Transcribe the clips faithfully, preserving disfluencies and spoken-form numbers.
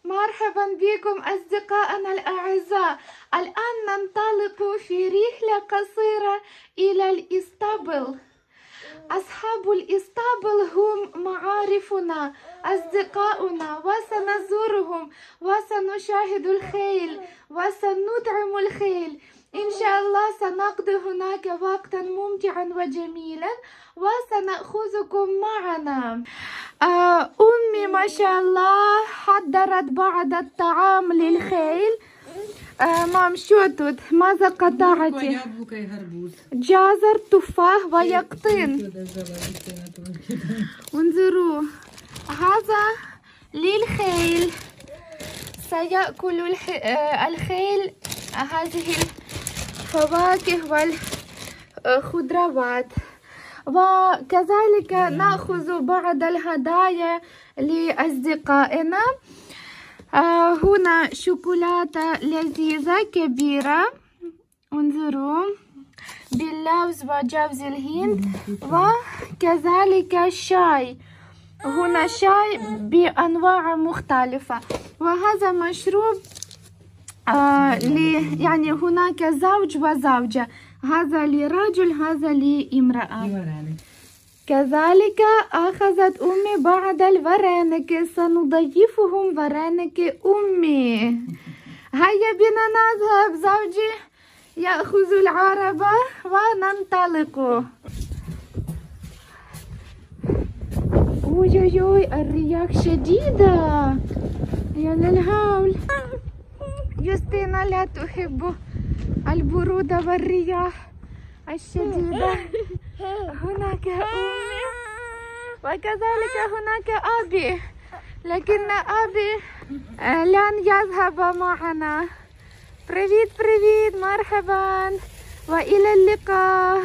مرحبا بكم أصدقائنا الأعزاء. الآن ننطلق في رحلة قصيرة إلى الإسطبل. أصحاب الإسطبل هم معارفنا، أصدقاؤنا، وسنزورهم وسنشاهد الخيل وسنطعم الخيل. إن شاء الله سنقضي هناك وقتا ممتعا وجميلا وسنأخذكم معنا. آه أمي ما شاء الله حضرت بعض الطعام للخيل. آه مام شو تود ماذا قطعتي؟ جزر، تفاح ويقطين. انظروا، هذا للخيل. سيأكل الخيل هذه الفواكه والخضروات، وكذلك نأخذ بعض الهدايا لأصدقائنا. آه هنا شوكولاتة لذيذة كبيرة، انظروا، باللوز وجوز الهند، وكذلك شاي. هنا شاي بأنواع مختلفة، وهذا مشروب آه يعني هناك زوج وزوجة، هذا لرجل هذا لامرأة. كذلك أخذت أمي بعض الورانك، سنضيفهم ورانك أمي. هيا بنا نذهب، زوجي يأخذ العربة وننطلق. اوي اوي الرياح شديدة، يا للهول. يوستينا لا تحب البرودة والرياح الشديدة. هناك أمي وكذلك هناك أبي، لكن أبي لن يذهب معنا. بريفيد بريفيد، مرحبا وإلى اللقاء.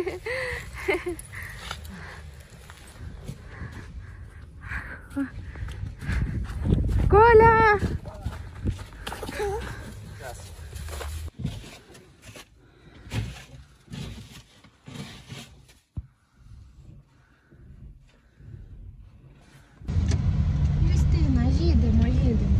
كولا. Юстина, їдемо, їдемо.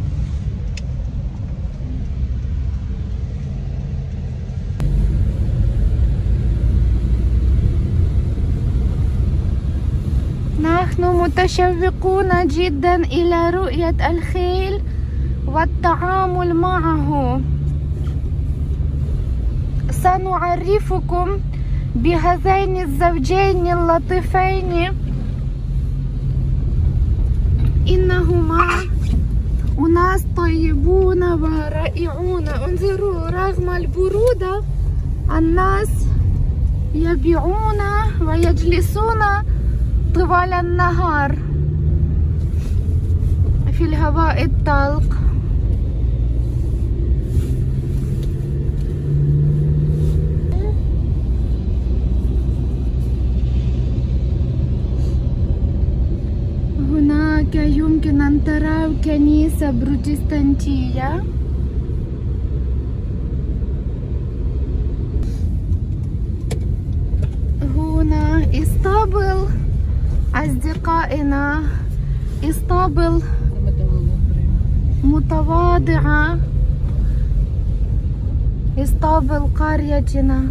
نحن متشوقون جدا إلى رؤية الخيل والتعامل معه. سنعرفكم بهذين الزوجين اللطيفين، إنهما أناس طيبون ورائعون. انظروا، رغم البرودة الناس يبيعون ويجلسون طوال النهار في الهواء الطلق. هناك يمكن أن تروا كنيسة بروتستانتية. هنا اسطبل أصدقائنا، اسطبل متواضعة، اسطبل قريتنا.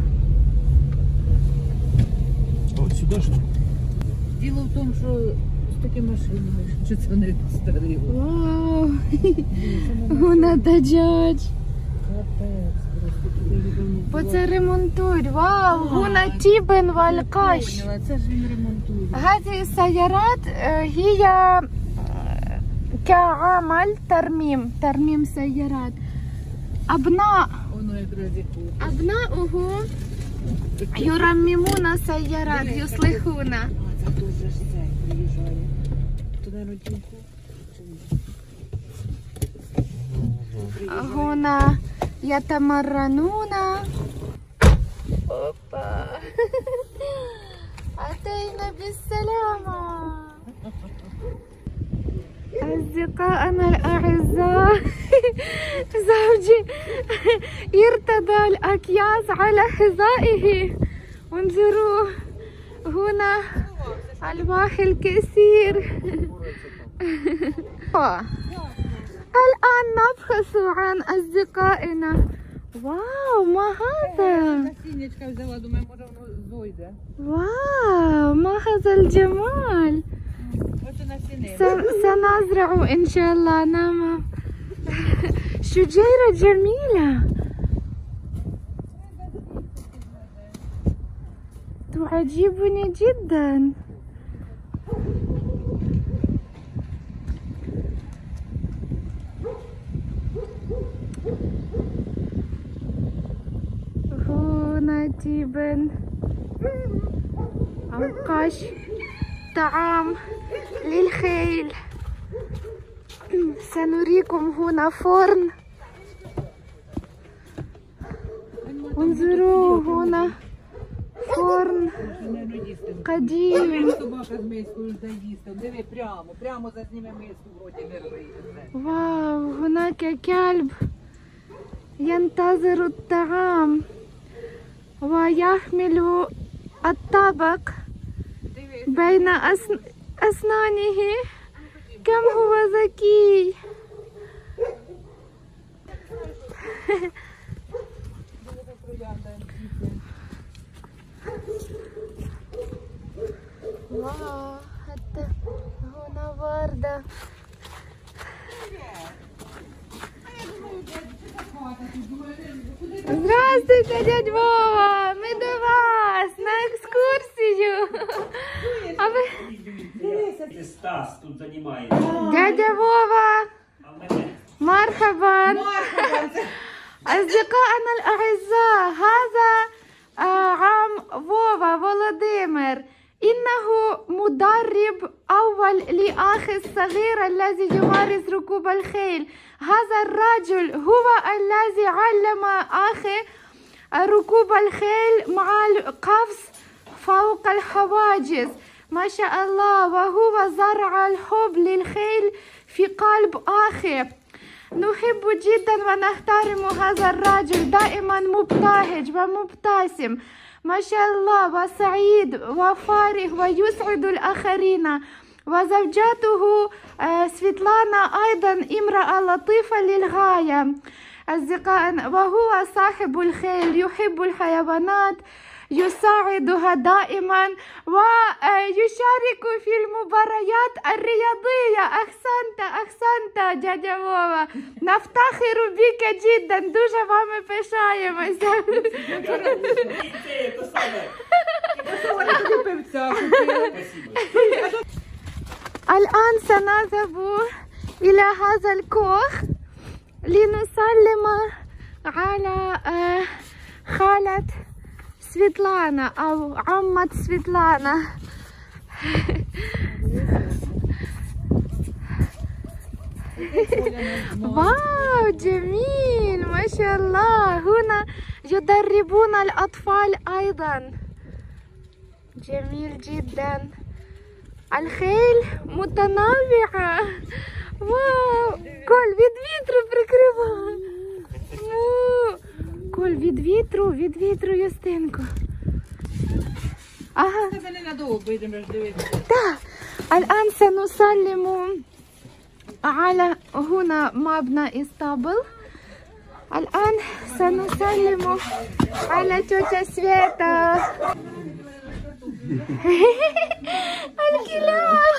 Діло в тому, що з такими машинами, що це вони старі. Вау! Вона дядь. Оце ремонтують. Вау! Вона тібен валькаш. Це ж він ремонтує. هذه السيارات هي كعمل ترميم ترميم سيارات. أبناء أبناؤه يرممون السيارات، يصلحون. هنا يتمرنون. أوبا. أتينا بالسلامة أصدقائنا الأعزاء. زوجي يرتدى الأكياس على حذائه. انظروا، هنا ألواح الكثير. الآن نبحث عن أصدقائنا. واو ما هذا؟ Насіннячка взяла, думаю, може воно зойде. واو ما هذا الجمال. Оце насінина. س- سنزرع إن شاء الله. نعم. شجيرة جميلة تعجبني جدا. هنا تبن عقاش طعام للخيل. سنريكم هنا فرن. انظروا هنا فرن قديم. Собака з мискою заїсти. Диви прямо, прямо засніме миску, в роті не риється. واو هناك كلب ينتظر الطعام ويحمل الطبق بين أسن... أسنانه. كم هو ذكي. واو حتى هنا وردة. Здравствуйте, дядь Вова! Ми до вас на екскурсію. А ви... Стас тут займається. Дядя Вова! А мене? مرحبا. أصدقائنا الأعزاء، هذا آه، عم فوفا فولوديمير. إنه مدرب أول لأخي الصغير الذي يمارس ركوب الخيل. هذا الرجل هو الذي علم أخي ركوب الخيل مع القفز فوق الحواجز. ما شاء الله. وهو زرع الحب للخيل في قلب أخي. نحب جدا ونحترم هذا الرجل، دائما مبتهج ومبتسم ما شاء الله، وسعيد وفارغ ويسعد الآخرين. وزوجته سفيتلانا أيضا امرأة لطيفة للغاية. أصدقائنا، وهو صاحب الخيل، يحب الحيوانات، يساعدها دائما ويشارك في المباريات الرياضية. أحسنت أحسنت جاجا وووا، نفتخر بك جدا. дуже вами пишаємося. الآن سنذهب إلى هذا الكوخ لنسلم على خالة سفيتلانا أو عمة سفيتلانا. واو جميل ما شاء الله. هنا يدربون الأطفال أيضا. جميل جدا. الخيل متنوعة. واو كل від вітру прикриває. Коль, від вітру, від вітру, Юстинко. Ага. Це ненадовго йдемо дивитися. Да. الآن سنسلم على هنا مبنى اسطبل. الآن سنسلم على تيتا سويتا. الكلاب.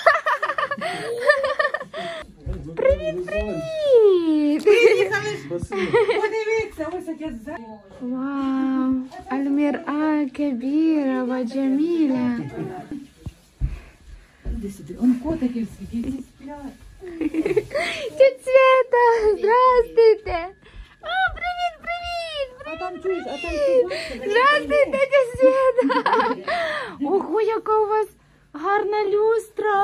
Привіт, привіт! Подивіться, ось яке ззаді. واو المرآة كبيرة وجميلة. Іди сюди, он котики всі сплять. Тетя Света, здравствуйте! О, привіт, привіт! А там чуєш, а там Здравствуйте, тетя Света! Ого, яка у вас гарна люстра!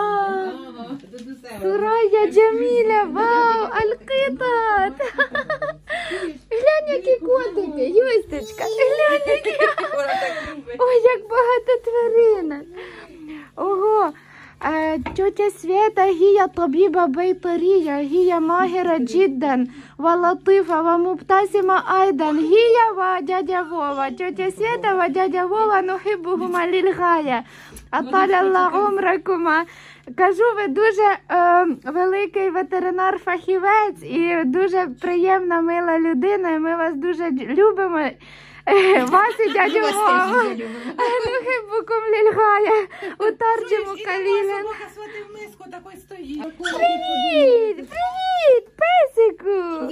Сурая Джаміля, вау, аль-китат! Глянь, які котики, Юсточка, глянь, які! Ой, як багато тваринок! Ого, آه، تيوتي سويتا هي طبيبة بيطرية، هي ماهرة جدا ولطيفة ومبتسمة أيضا، هي ودادا فوفا. تيوتي سويتا ودادا فوفا نحبهما للغاية. أطال الله عمركما. Кажу, ви дуже е, великий ветеринар-фахівець і дуже приємна, мила людина, і ми вас дуже любимо. Вас і дядю Вову. Нухибукум лільгає. Утарджимо калілен. Привіт, привіт, песику.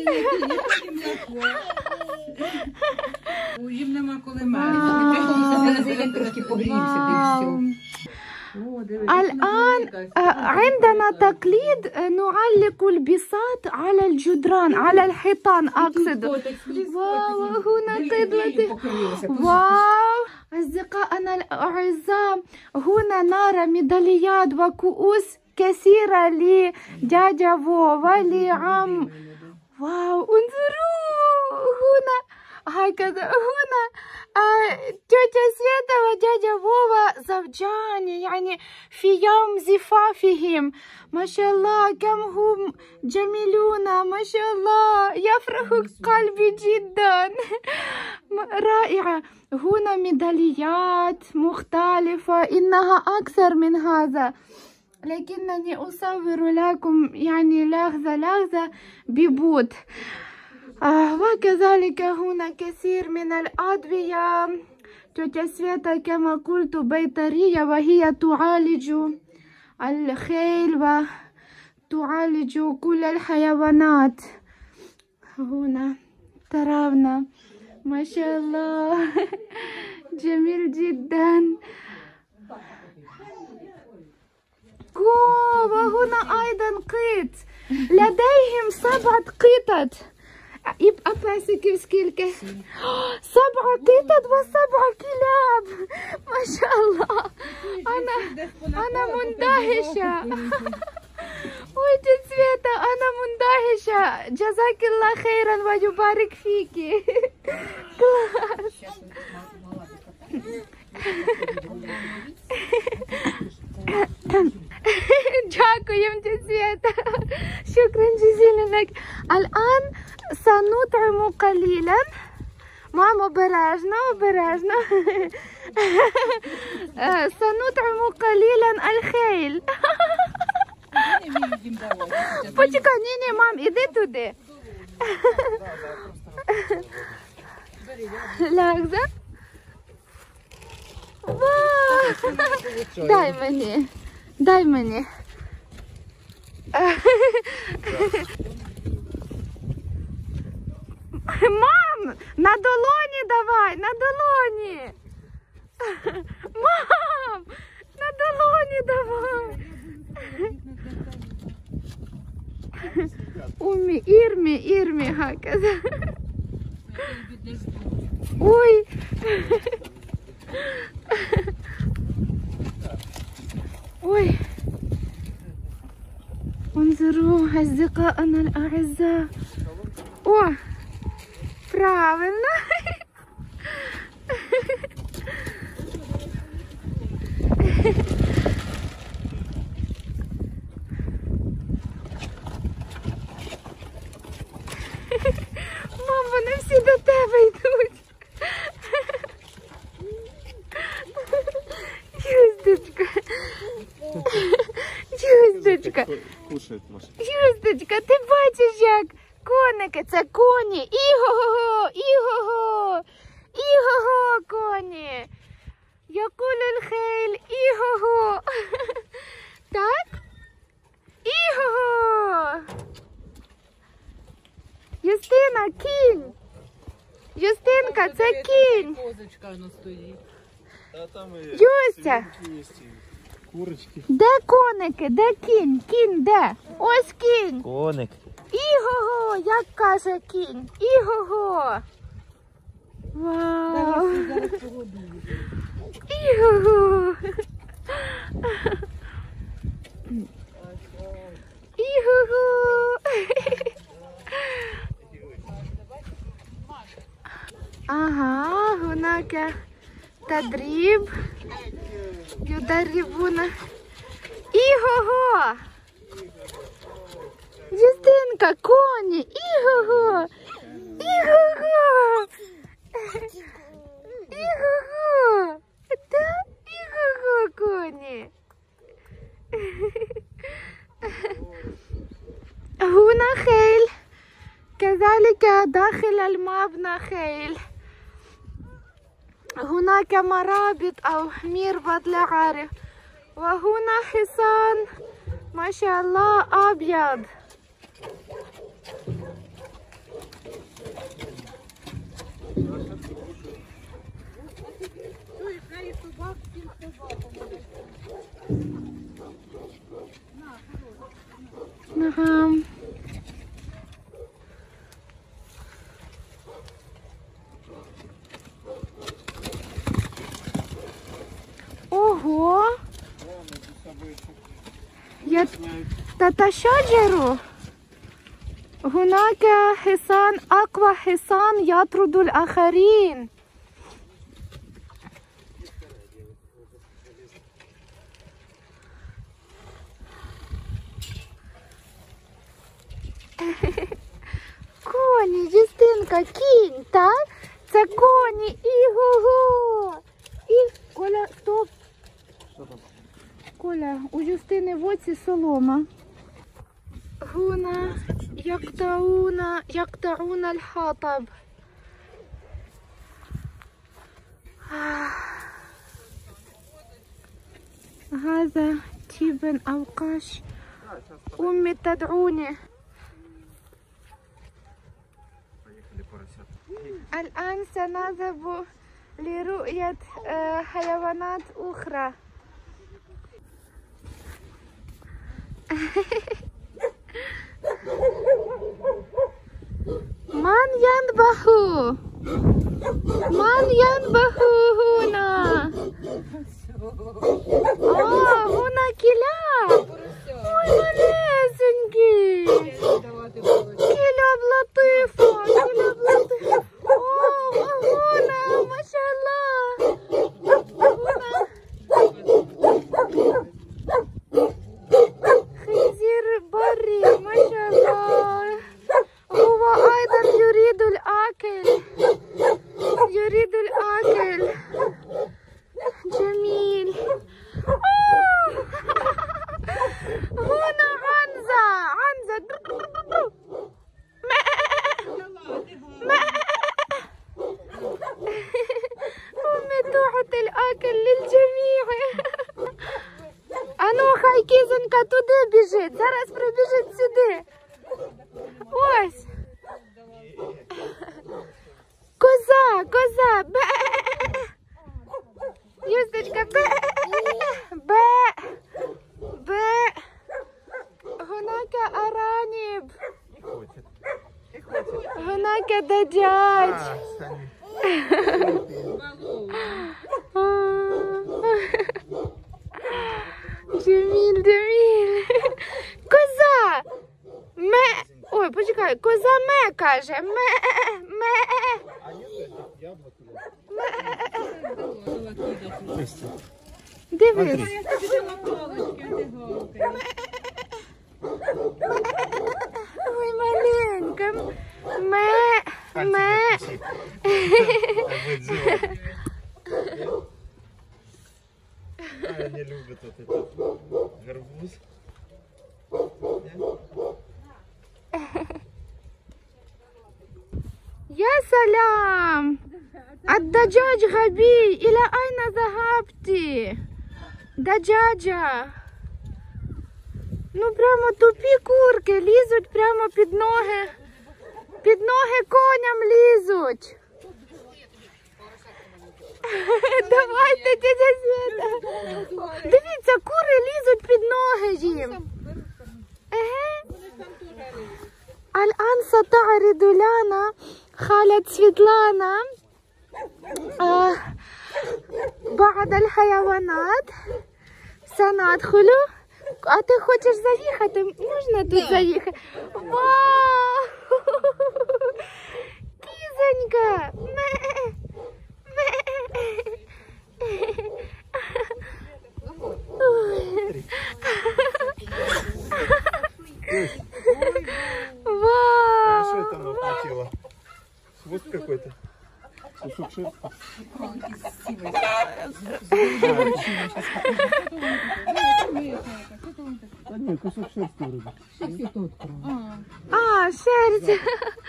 Їм нема коли мати. Він трошки погрівся, де все. الآن عندنا تقليد نعلق البساط على الجدران، على الحيطان أقصد. واو، هنا قدوة. واو أصدقائنا الأعزاء، هنا نرى ميداليات وكؤوس كثيرة لدادا فوفا لعام. واو انظروا هنا هكذا. هنا تيوتي سويتا ودادا فوفا زوجان، يعني في يوم زفافهم. ما شاء الله كم هم جميلون، ما شاء الله يفرح قلبي جدا. رائعة. هنا ميداليات مختلفة، إنها أكثر من هذا، لكنني أصور لكم يعني لحظة لحظة ببطء. آه وكذلك هنا كثير من الأدوية. تيوتي سويتا كما قلت بيطرية، وهي تعالج الخيل وتعالج كل الحيوانات. هنا ترون ما شاء الله جميل جدا. وهنا أيضا قط، لديهم سبعة قطط. يبقى باسك скільки؟ سبعة قطط وسبعة كلاب. ما شاء الله. أنا أنا مندهشة. تيوتي سويتا أنا مندهشة. جزاك الله خيرا ويبارك فيكي. كلاس. دعاكم تيوتي سويتا. شكرا جزيلا لك. الآن سنطعم قليلا. ماما обережно, обережно. سنطعم قليلا الخيل. Почекай, ні, ні, мам, іди туди. Лягза. Дай мені, дай мені. Мам, на долоні давай, на долоні. Мам, на долоні давай. Умі, ірмі, ірмі, гаказа. Ой. Ой. انظروا أصدقائنا الأعزاء. О, правильно. Мам, вони всі до тебе йдуть. Юсточка. Юсточка. Юсточка, ти бачиш як? Коники, це коні. Іго-го, іго-го. Іго-го, коні. Якулюль хейль, іго-го. Так? Іго-го. Юстина, кінь. Юстинка, це кінь. Козочка воно стоїть. Юстя. Курочки. Де коники? Де кінь? Кінь де? Ось кінь. Коник. Іго-го, як каже кінь. Іго-го. Вау. Іго-го. Іго-го. Ага, هناك تدريب يدربون Іго-го! Юстинка, коні! Іго-го! Іго-го! Іго-го! Да? Іго-го, коні! هنا خيل كذلك داخل المبنى خيل هناك مرابط أو مربط لعارف وهنا حصان ما شاء الله أبيض نعم Ого! Я تتشاجر هناك حصان أقوى حصان يطرد الآخرين коні, Юстинка, кінь, так? Це коні, іго-го! І, Коля, стоп! Коля, у Юстини в оці солома. Гуна, яктауна, яктауна аль-хатаб. هذا تيبن أوقاش أمي تدعوني الآن سنذهب لرؤية حيوانات أخرى من ينبح من ينبح هنا آه هنا كلاب ой малесенький كلاب لطيفة كلاب لطيفة أوه هنا ما شاء الله خنزير بري ما شاء الله هو أيضا يريد الأكل يريد الأكل جميل هنا عنزة عنزة أمي تحط الأكل للجميع Ануха і кізонька туди біжить, зараз прибіжить сюди. Ось. Коза, коза, бе. Юсточка, бе. Бе. Бе. Гунака араніб. Гунака даджач. Джеміль, Джеміль. Коза. Ме. Ой, почекай, коза ме каже. Ме. Ме. Дивись. Ой, маленька. Ме. Ме. Они любят вот этот гарбуз. يا سلام الدجاج غبي إلى أين ذهبت دجاجة ну прямо тупі курки лізуть прямо під ноги під ноги коням лізуть давайте тетя Свята дивіться кури лізуть під ноги їм الآن ستعرض لنا خالة سفيتلانا آه بعض الحيوانات سندخل а ти хочеш заїхати? Можна тут заїхати? Вау! Кізонька! Ме! Ме! Ой. хвост какой-то. Кусок шерсти. А ні, кусок шерсти вроде. А, шерсть.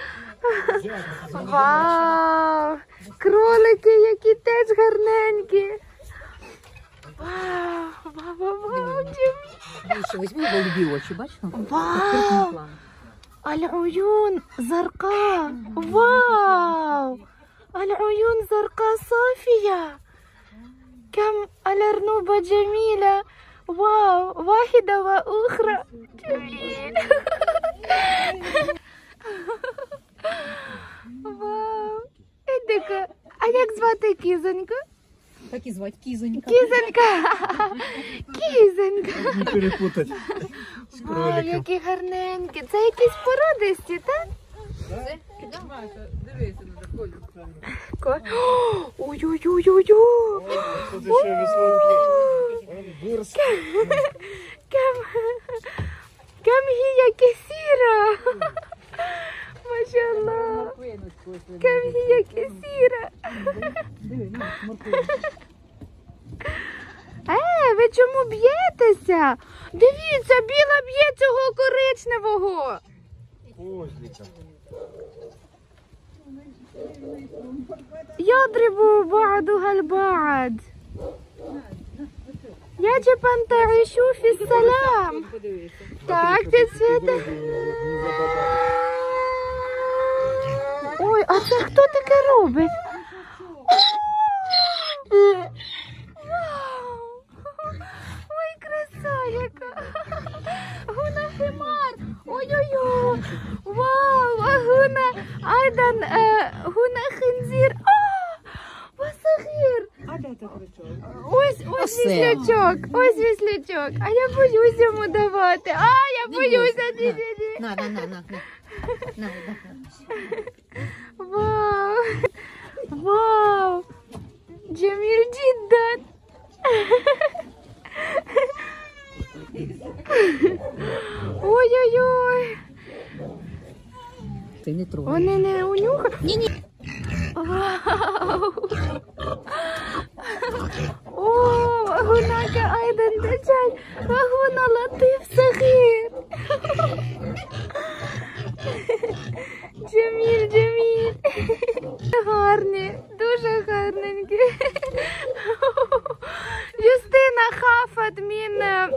Вау! Кролики, які теж гарненькі. Вау! Вау, вау, вау! Більше візьми голубі очі, бачиш? Вау! العيون زرقاء. واو! العيون زرقاء صافية. كم الأرنوبة جميلة. واو! واحدة وأخرى. جميل. Вау! Едика, а як звати кізоньку? Так і звати Кізонька. Кізонька! Кізонька! Не перепутать з Вау, кроликом. які гарненькі. Це якісь породисті, так? Ко- О, ой-ой-ой-ой-ой! Тут ще веслонки. Бурс. Кем, кем гія кесіра! Машаллах! Кем гія кесіра! Е, ви чому б'єтеся? Дивіться, біла б'є цього коричневого. Козлика. يضرب بعضها البعض. يجب أن تعيشوا في السلام. Так, Свята. Ой, а це хто таке робить? Ой, краса яка. Гуна химар. Ой-ой-ой. Вау, а гуна айдан, е, гуна хинзір. А, васахір. А де ти кричав? Ось, ось Осе. віслячок, ось віслячок. А я боюсь йому давати. А, я боюся. Ні, ні, ні. На, на, на, на, на. На, на. Вау. Вау. Джаміль джиддан. Ой-ой-ой. Ти не трогай. Вони не унюхають? Ні, ні. Вау. О, гунака айдан дечай. Гуна латиф сахір. Джаміль, Джаміль. Гарні, дуже гарненькі. Юстина хафат мін, е,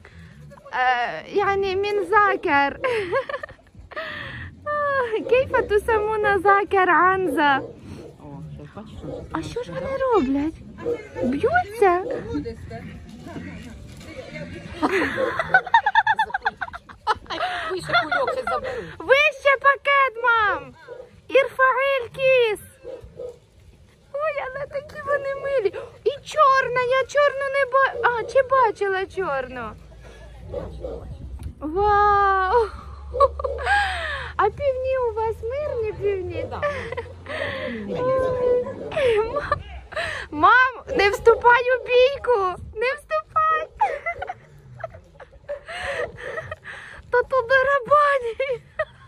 يعني من ذاكر. كيف تسمون ذاكر عنزة؟ О, щас бачиш, що А що ж вони роблять? Б'ються? вище кульок, щас заберу. Вище пакет, мам! Ірфаїль кіс! Ой, але такі вони милі. І чорна, я чорну не ба... А, чи бачила чорну? Вау! А півні у вас мирні півні? Да. Ой, мам, мам, не вступай у бійку! Не вступай! Та то барабані!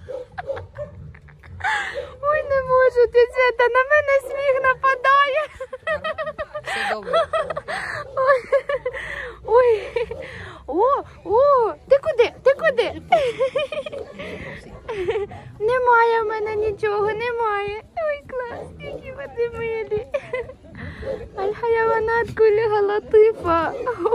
Ой, не можу, ти Свята, на мене сміх нападає. Все добре. Ой, ой, о, о, ти куди, ти куди? Немає в мене нічого, немає. Ой, клас, які вони милі. Аль-хаяванат куліга латифа.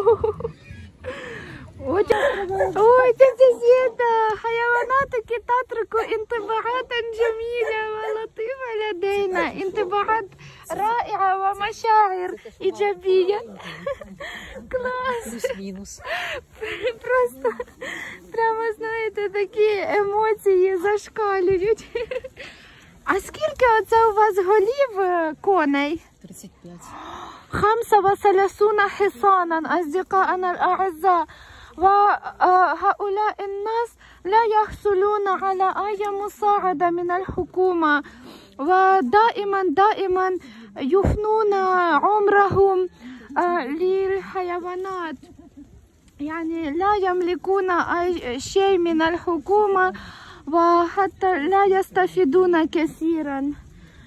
Ой, ой, тетя Света, حيواناتك تترك انطباعات جميلة ولطيفة لدينا انطباعات رائعة ومشاعر إيجابية. клас. Плюс-мінус. Просто прямо, знаєте, такі емоції зашкалюють. А скільки оце у вас голів е, коней? тридцять п'ять. خمسة وثلاثون حصانا أصدقائنا الأعزاء وهؤلاء الناس لا يحصلون على أي مساعدة من الحكومة ودائما دائما يفنون عمرهم للحيوانات يعني لا يملكون أي شيء من الحكومة وحتى لا يستفيدون كثيرا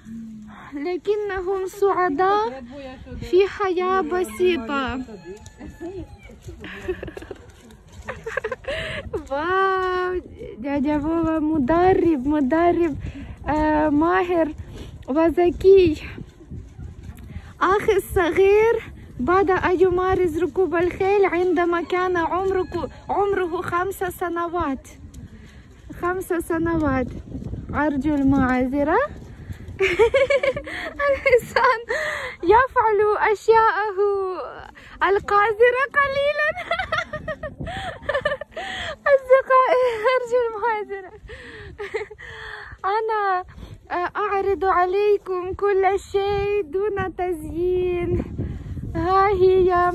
لكنهم سعداء في حياة بسيطة. واو، дядя Вова مدرب مدرب آه ماهر وذكي. أخي الصغير بدأ يمارس ركوب الخيل عندما كان عمره عمره خمس سنوات. خمس سنوات. أرجو المعذرة. الإنسان يفعل أشياءه القذرة قليلا. أصدقائي أرجو المعذرة. أنا أعرض عليكم كل شيء دون تزيين. ها هي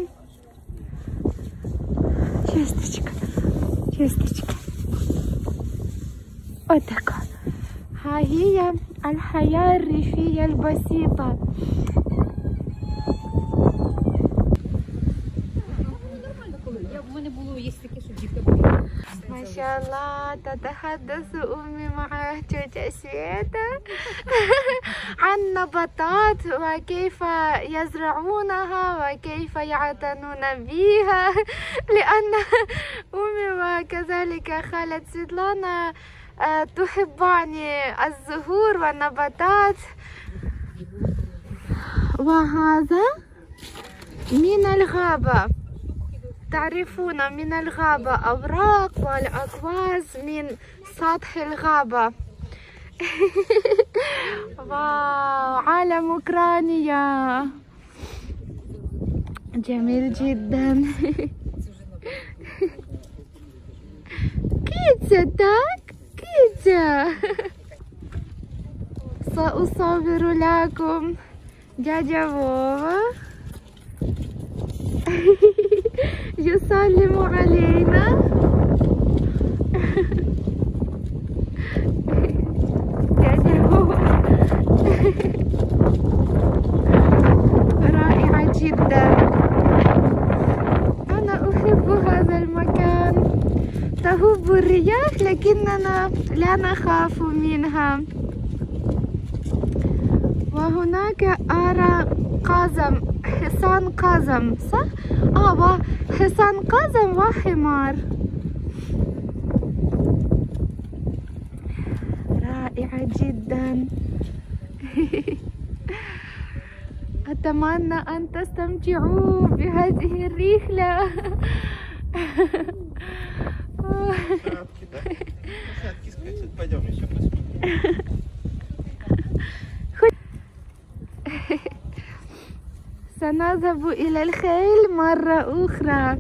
чисточка, чисточка. Вот такая. ها هي الحياة الريفية البسيطة. ما شاء الله تتحدث أمي مع تيتا سويتا عن نباتات وكيف يزرعونها وكيف يعتنون بها، لأن أمي وكذلك خالة سيدلانا تحبان الزهور والنباتات. وهذا من الغابة، تعرفون من الغابة أوراق والأكواز من سطح الغابة. واو، عالم أوكرانيا جميل جدا. كيتزا تاك كيتزا. سأصور لكم دядя Вова يسلم علينا. دядя Вова رائعة جدا. أنا أحب هذا المكان. تهب الرياح لكننا لا نخاف منها. وهناك أرى قزم، حصان قزم، صح؟ آه، حصان قزم وحمار. رائعة جدا. أتمنى أن تستمتعوا بهذه الرحلة. سنذهب إلى الخيل مرة أخرى.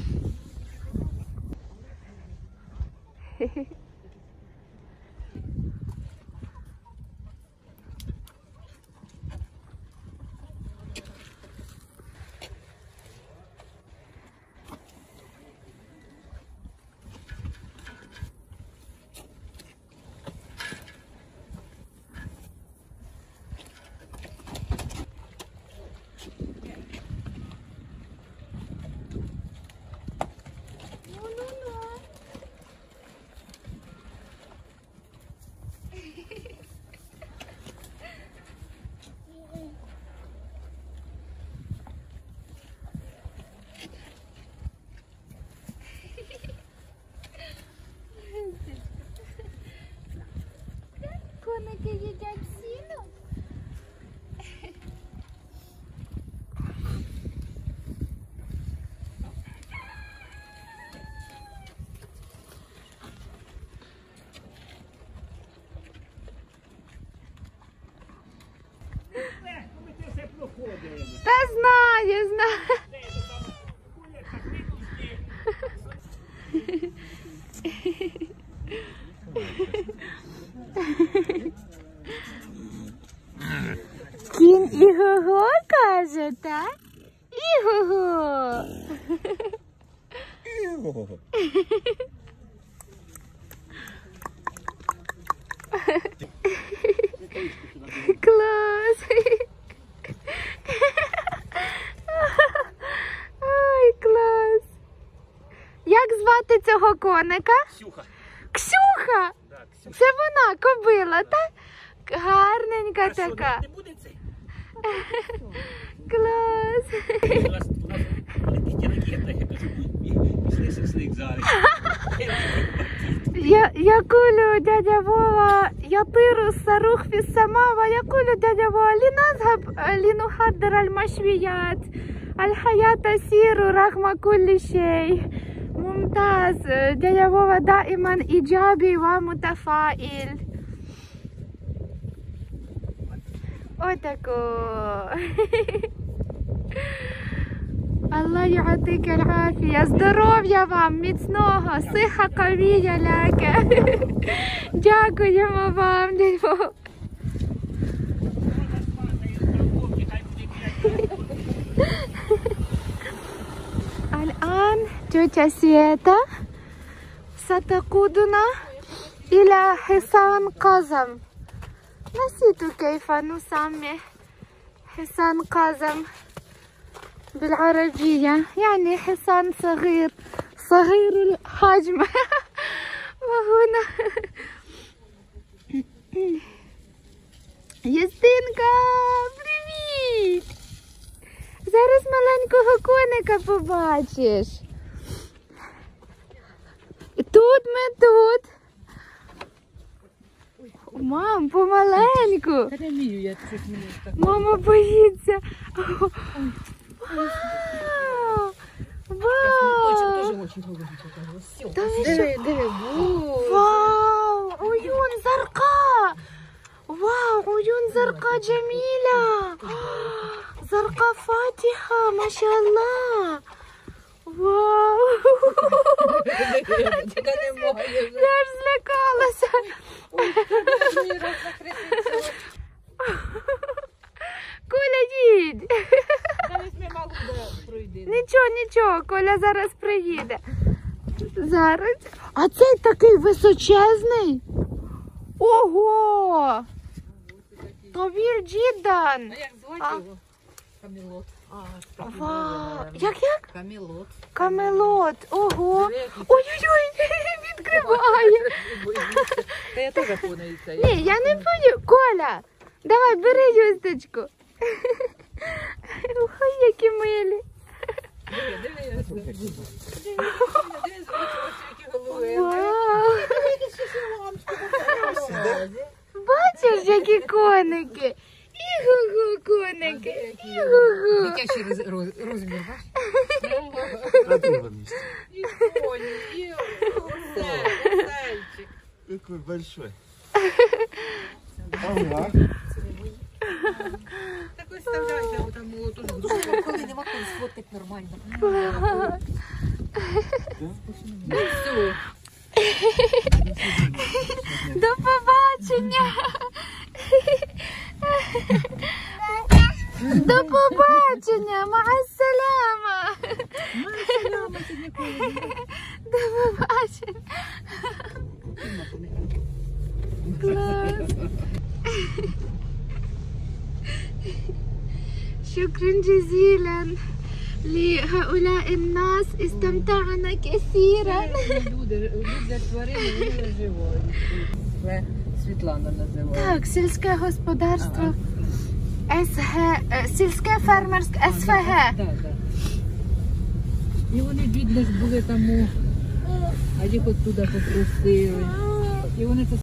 Коники їдять сіно. Та знаю, знаю. Кінь іго-го каже, так? Іго-го. Клас. Ой, клас. Як звати цього коника? Ксюха. Ксюха? Да, Ксюха. Це вона, кобила, так? гарненька А що, така. не буде це? Клас. У нас, у нас летить ракета, я кажу, пішли шашлик зараз. Я, يقول دядя Вова يطير الصاروخ في السماء ويقول دядя Вова لنذهب لنحضر المشويات الحياة تسير رغم كل شيء. ممتاز. دядя Вова دائما إيجابي ومتفائل. отако. Allah يعطيك العافية. Здоров'я вам, міцного, сиха кавія ляке. Дякуємо вам, дядь Вова. الآن تيتا سيتا ستقودنا إلى حصان قزم. نسيت كيف نسمي حصان قزم بالعربية، يعني حصان صغير صغير الحجم. وهنا Юстинка, привіт! Зараз маленького коника побачиш. Тут ми тут. Мам, помаленьку. Та не вмію я щось мені так. Мама боїться. Вау! Вау! Тоже очень голубенько. Все. Та ви що? Диви, диви. Вау! Уюн زرقاء! واو عيون زرقاء جميلة. زرقاء فاتحة ما شاء الله. واو. Я аж злякалася. Коля, їдь. Нічого, нічого, Коля зараз приїде. Зараз. А цей такий височезний. Ого! Тобір джідан! А як звати А. його? Камелот. А, так і Вау! називаємо. Як як? Камелот. Камелот! Ого! Диви, який Ой-ой-ой! Відкриває! Та я теж поняю це. Ні, я не бою! Коля! Давай, бери юсточку! Ой, які милі! Диви, диви, диви. Диви, які голуби. Вау! Бачиш, які коники? Іго-го, коники! Іго-го! Дитячий роз- роз- розмір, бачиш? На другом месте. І коні, і оце, оцельчик. Какой большой. Ага. Так ось вставляйся, бо там було теж. Коли нема коли сфоткати нормально. Все. До побачення! До побачення! Ма-ас-саляма! До побачення! Клас! شكرا جزيلا لهؤلاء الناس استمتعنا كثيرا. Люди, люди тварини, вони живуть. Це Світлана називає. Так, сільське господарство СГ, е, сільське фермерське СФГ. Так, так. І вони бідні ж були тому, а їх оттуда попросили. І вони це